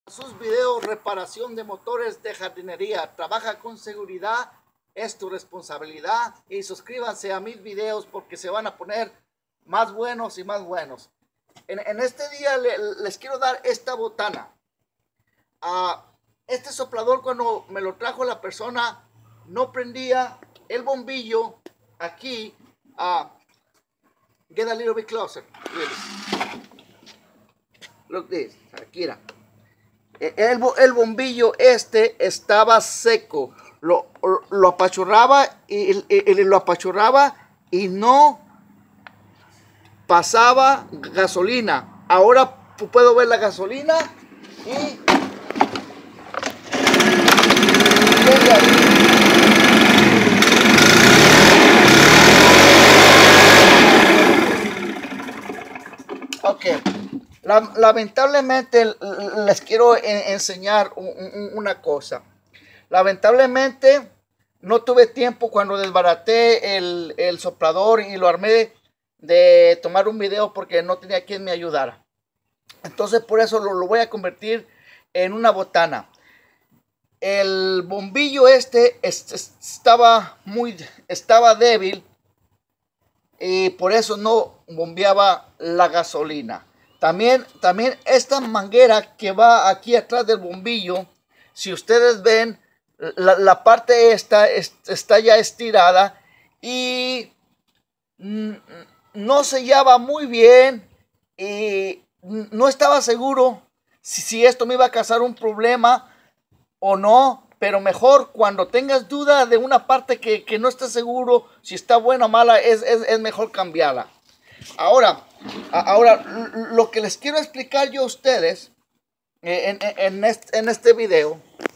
sus videos, reparación de motores de jardinería. Trabaja con seguridad, es tu responsabilidad. Y suscríbanse a mis videos porque se van a poner más buenos y más buenos. En este día les quiero dar esta botana. Este soplador, cuando me lo trajo la persona, no prendía el bombillo aquí. Get a little bit closer. Look this. Aquí era. El bombillo este estaba seco. Lo apachurraba y lo apachurraba y no pasaba gasolina. Ahora puedo ver la gasolina y ok. Lamentablemente les quiero enseñar una cosa. Lamentablemente no tuve tiempo cuando desbaraté el soplador y lo armé de tomar un video porque no tenía quien me ayudara. Entonces por eso lo voy a convertir en una botana. El bombillo estaba débil y por eso no bombeaba la gasolina. También esta manguera que va aquí atrás del bombillo, si ustedes ven, la parte está ya estirada y no sellaba muy bien y no estaba seguro si esto me iba a causar un problema o no, pero mejor cuando tengas duda de una parte que no estés seguro si está buena o mala, es mejor cambiarla. Ahora, lo que les quiero explicar yo a ustedes en este video.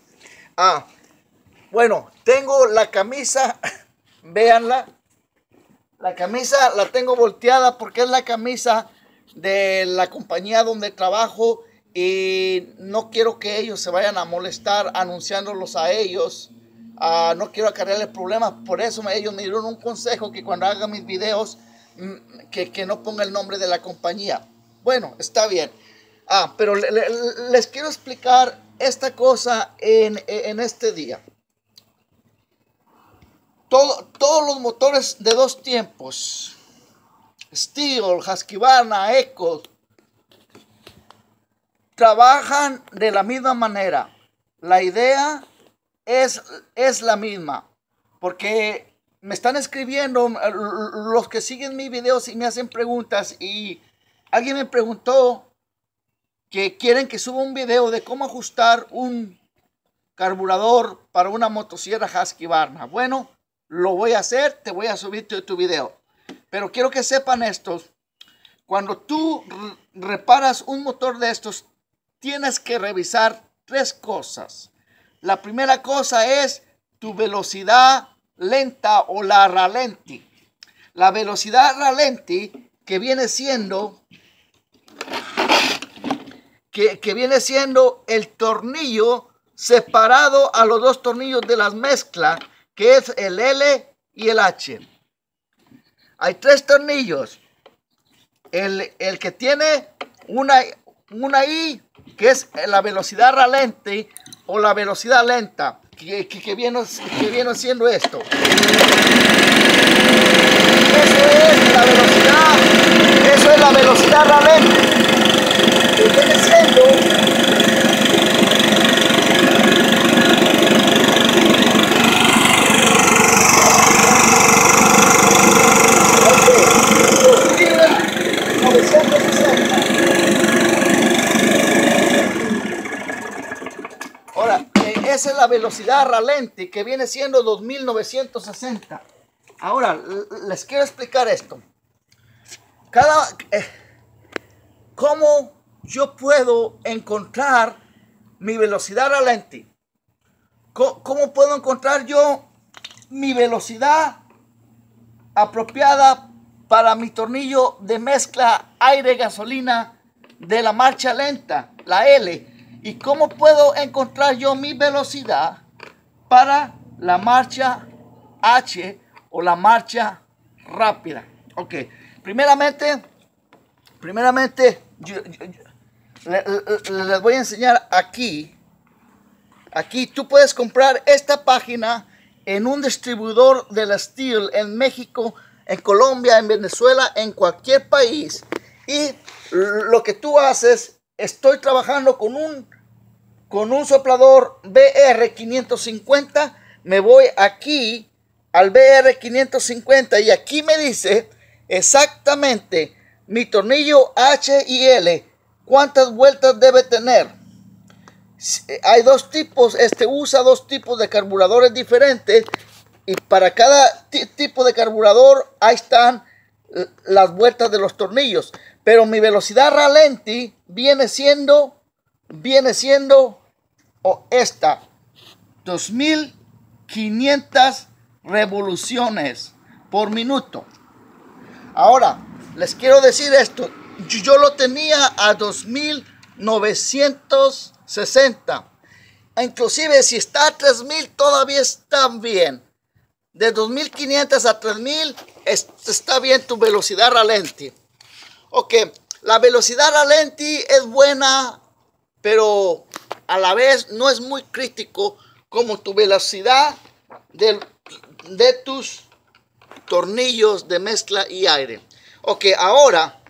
Bueno, tengo la camisa, véanla. La camisa la tengo volteada porque es la camisa de la compañía donde trabajo y no quiero que ellos se vayan a molestar anunciándolos a ellos. No quiero acarrearles problemas, por eso ellos me dieron un consejo que cuando haga mis videos que no ponga el nombre de la compañía. Bueno, está bien. Pero les quiero explicar esta cosa en este día. Todos los motores de 2 tiempos, Stihl, Husqvarna, Eco, trabajan de la misma manera. La idea es la misma, porque me están escribiendo los que siguen mis videos y me hacen preguntas, y alguien me preguntó que quieren que suba un video de cómo ajustar un carburador para una motosierra Husqvarna. Bueno, lo voy a hacer, te voy a subir tu video. Pero quiero que sepan esto: cuando tú reparas un motor de estos, tienes que revisar 3 cosas. La primera cosa es tu velocidad lenta o la ralenti. La velocidad ralenti que viene siendo el tornillo separado a los 2 tornillos de las mezclas, que es el L y el H. Hay 3 tornillos. El que tiene una I, que es la velocidad ralenti o la velocidad lenta, que viene siendo esto. Eso es la velocidad ralenti, que viene siendo esa es la velocidad ralenti, que viene siendo 2960. Ahora, les quiero explicar esto. ¿Cómo yo puedo encontrar mi velocidad ralenti? ¿Cómo puedo encontrar yo mi velocidad apropiada para mi tornillo de mezcla aire-gasolina de la marcha lenta, la L? ¿Y cómo puedo encontrar yo mi velocidad para la marcha H o la marcha rápida? Ok, primeramente les voy a enseñar aquí. Aquí tú puedes comprar esta página en un distribuidor de la Steel en México, en Colombia, en Venezuela, en cualquier país. Y lo que tú haces, estoy trabajando con un soplador BR550. Me voy aquí al BR550 y aquí me dice exactamente mi tornillo H y L, cuántas vueltas debe tener. Hay dos tipos, usa dos tipos de carburadores diferentes y para cada tipo de carburador ahí están las vueltas de los tornillos. Pero mi velocidad ralenti viene siendo esta, 2500 revoluciones por minuto. Ahora, les quiero decir esto, yo lo tenía a 2960. Inclusive si está a 3000 todavía está bien. De 2500 a 3000 está bien tu velocidad ralenti. Ok, la velocidad ralenti es buena, pero a la vez no es muy crítico como tu velocidad de tus tornillos de mezcla y aire. Ok, ahora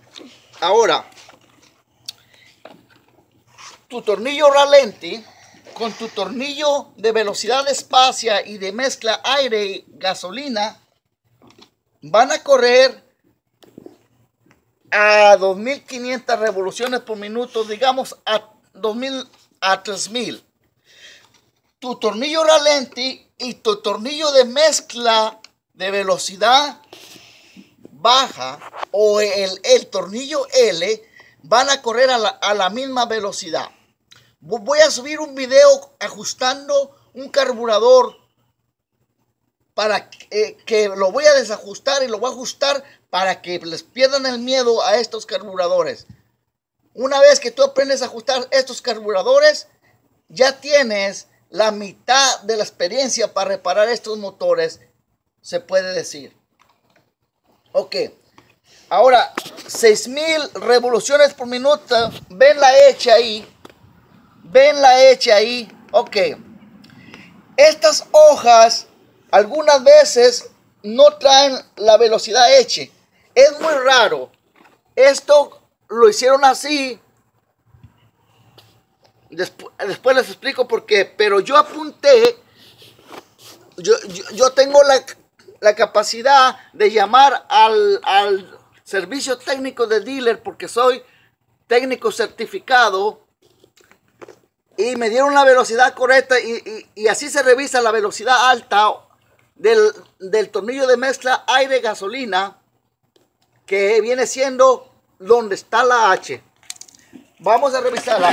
tu tornillo ralenti con tu tornillo de velocidad espacia y de mezcla aire y gasolina van a correr a 2500 revoluciones por minuto, digamos a 2000 a 3000. Tu tornillo ralenti y tu tornillo de mezcla de velocidad baja o el tornillo L van a correr a la misma velocidad. Voy a subir un video ajustando un carburador para que lo voy a desajustar y lo voy a ajustar para que les pierdan el miedo a estos carburadores. Una vez que tú aprendes a ajustar estos carburadores, ya tienes la mitad de la experiencia para reparar estos motores, se puede decir. Ok, ahora 6000 revoluciones por minuto, ven la H ahí. Ven la H ahí. Ok. Estas hojas algunas veces no traen la velocidad H. Es muy raro. Esto lo hicieron así. Después les explico por qué. Pero yo apunté. Yo tengo la capacidad de llamar al servicio técnico de dealer porque soy técnico certificado. Y me dieron la velocidad correcta y así se revisa la velocidad alta del tornillo de mezcla aire-gasolina, que viene siendo donde está la H. Vamos a revisarla.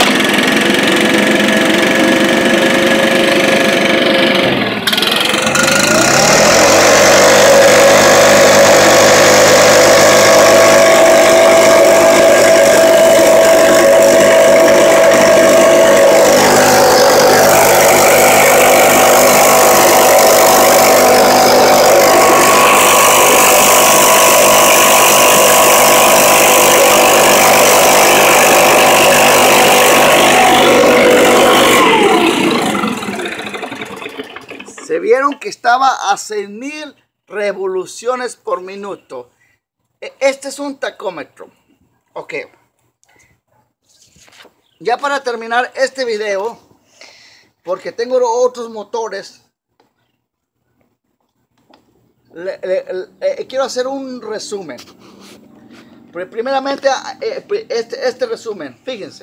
Se vieron que estaba a 6000 revoluciones por minuto. Este es un tacómetro. Ok. Ya para terminar este video, porque tengo otros motores, quiero hacer un resumen. Primeramente, este resumen, fíjense.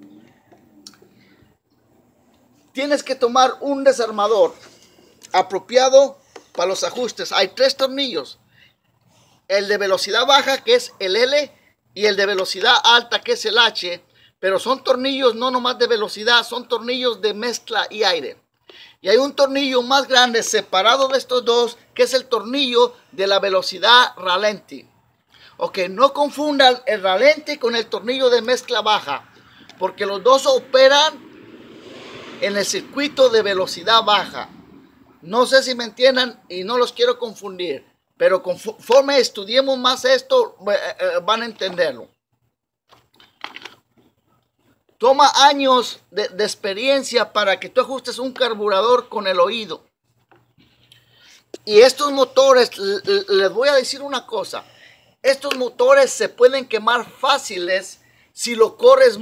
Tienes que tomar un desarmador apropiado para los ajustes. Hay 3 tornillos. El de velocidad baja, que es el L, y el de velocidad alta, que es el H. Pero son tornillos no nomás de velocidad, son tornillos de mezcla y aire. Y hay un tornillo más grande separado de estos dos, que es el tornillo de la velocidad ralenti. Ok, no confundan el ralenti con el tornillo de mezcla baja, porque los dos operan en el circuito de velocidad baja. No sé si me entiendan y no los quiero confundir, pero conforme estudiemos más esto, van a entenderlo. Toma años de experiencia para que tú ajustes un carburador con el oído. Y estos motores, les voy a decir una cosa. Estos motores se pueden quemar fáciles si lo corres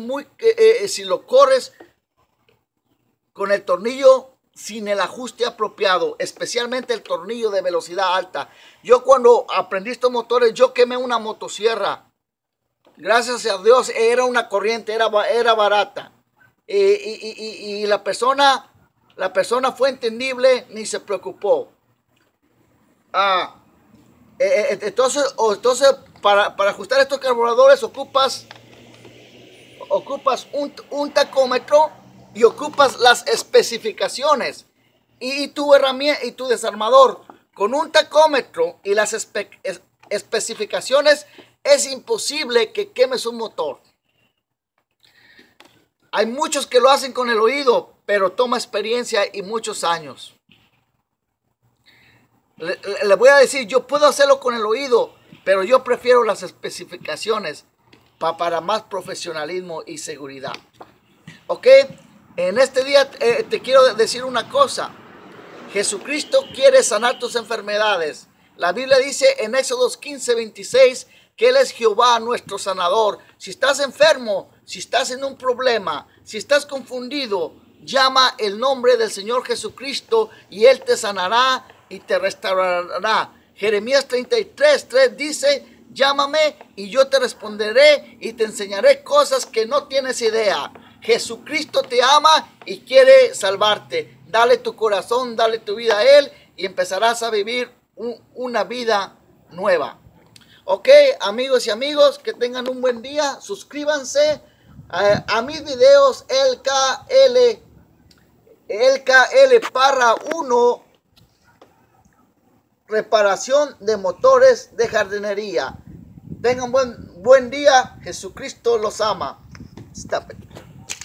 con el tornillo sin el ajuste apropiado, especialmente el tornillo de velocidad alta. Yo cuando aprendí estos motores, yo quemé una motosierra. Gracias a Dios era una corriente, era barata. Y la persona fue entendible, ni se preocupó. Entonces para ajustar estos carburadores ocupas un tacómetro y ocupas las especificaciones y tu herramienta y tu desarmador. Con un tacómetro y las especificaciones es imposible que quemes un motor. Hay muchos que lo hacen con el oído, pero toma experiencia y muchos años. Le voy a decir, yo puedo hacerlo con el oído, pero yo prefiero las especificaciones para más profesionalismo y seguridad. ¿Ok? En este día te quiero decir una cosa. Jesucristo quiere sanar tus enfermedades. La Biblia dice en Éxodo 15:26 que Él es Jehová nuestro sanador. Si estás enfermo, si estás en un problema, si estás confundido, llama el nombre del Señor Jesucristo y Él te sanará y te restaurará. Jeremías 33:3 dice: llámame y yo te responderé y te enseñaré cosas que no tienes idea. Jesucristo te ama y quiere salvarte. Dale tu corazón, dale tu vida a Él y empezarás a vivir una vida nueva. Ok, amigos y amigos, que tengan un buen día. Suscríbanse a mis videos LKL Parra 1, reparación de motores de jardinería. Tengan buen día. Jesucristo los ama. Stop it.